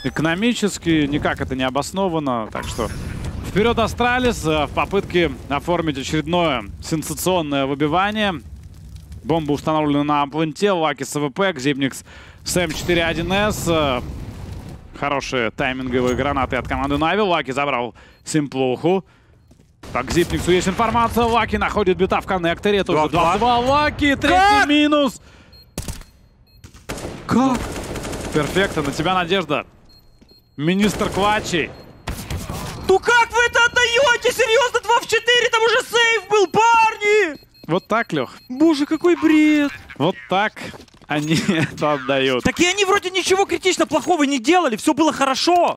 экономически, никак это не обосновано. Так что вперед Астралис в попытке оформить очередное сенсационное выбивание. Бомба установлена на планте. Лаки с АВП, Xyp9x с М41С. Хорошие тайминговые гранаты от команды Нави. Лаки забрал Симплуху. Так, Xyp9x есть информация. Лаки находит бита в коннекторе. Это уже 2-2. Лаки, третий минус. Как? Перфекто, на тебя надежда. Министр Квачи. Ну как вы это отдаете? Серьезно, 2 в 4? Там уже сейф был, парни! Вот так, Лех. Боже, какой бред. Вот так они это отдают. Так и они вроде ничего критично плохого не делали, все было хорошо.